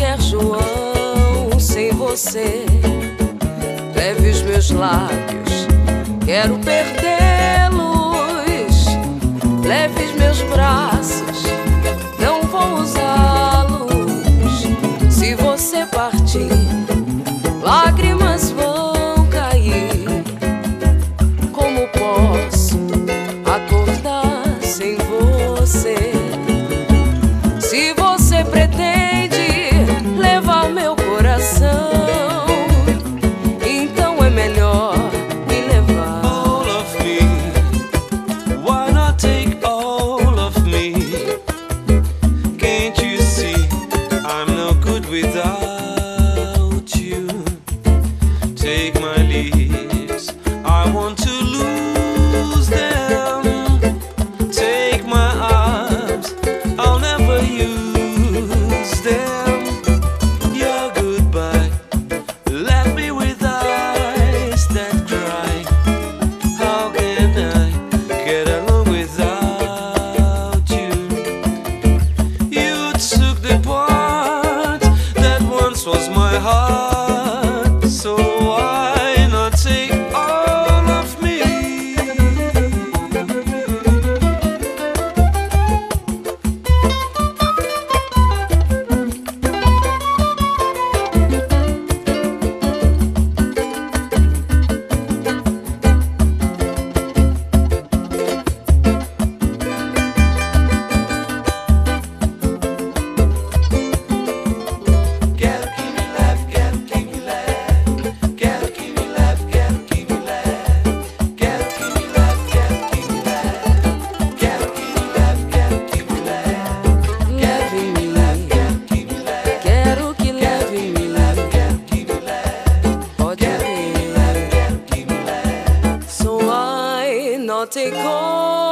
qualquer João sem você. Leve os meus lábios, quero perdê-los. Leve os meus braços, não vou usá-los. Se você partir, lágrimas vão cair. Como posso acordar sem você? Se você pretende levar meu coração, então é melhor me levar. All of me, why not take all of me? Can't you see I'm no good without you? Take my lips, I want to lose them. Take my arms, I'll never use them. Your goodbye left me with eyes that cry. How can I get along without you? You took the part that once was my heart, so why not take all of me? Quero que me leve, quero que me leve. Quero que me leve, quero que me leve. Quero que me leve, quero que me leve. Quero que me leve, quero que me leve. Leve-me, Quero que me leve. quero que leve-me. Quero que me leve. Pode Quero que me ver. leve, quero que me leve. So why not take all